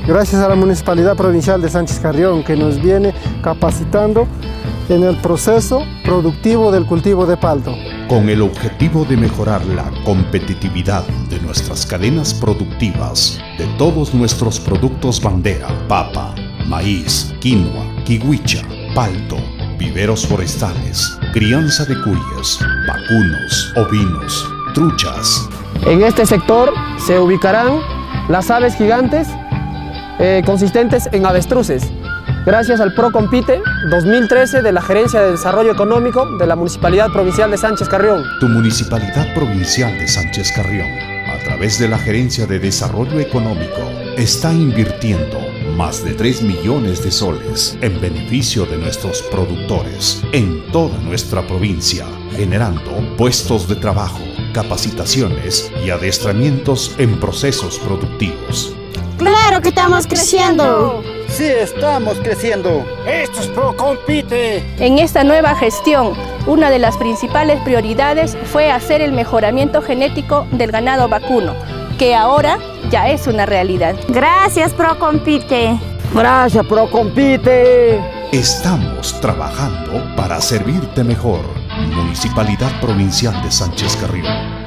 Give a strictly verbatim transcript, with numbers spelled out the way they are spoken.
gracias a la Municipalidad Provincial de Sánchez Carrión, que nos viene capacitando en el proceso productivo del cultivo de palto. Con el objetivo de mejorar la competitividad de nuestras cadenas productivas, de todos nuestros productos bandera, papa, maíz, quinoa, kiwicha, palto, viveros forestales, crianza de cuyes, vacunos, ovinos, truchas. En este sector se ubicarán las aves gigantes eh, consistentes en avestruces, gracias al ProCompite dos mil trece de la Gerencia de Desarrollo Económico de la Municipalidad Provincial de Sánchez Carrión. Tu Municipalidad Provincial de Sánchez Carrión, a través de la Gerencia de Desarrollo Económico, está invirtiendo más de tres millones de soles en beneficio de nuestros productores en toda nuestra provincia, generando puestos de trabajo, capacitaciones y adiestramientos en procesos productivos. ¡Claro que estamos creciendo! ¡Sí, estamos creciendo! ¡Esto es ProCompite! En esta nueva gestión, una de las principales prioridades fue hacer el mejoramiento genético del ganado vacuno, que ahora ya es una realidad. Gracias, ProCompite. Gracias, ProCompite. Estamos trabajando para servirte mejor. Municipalidad Provincial de Sánchez Carrión.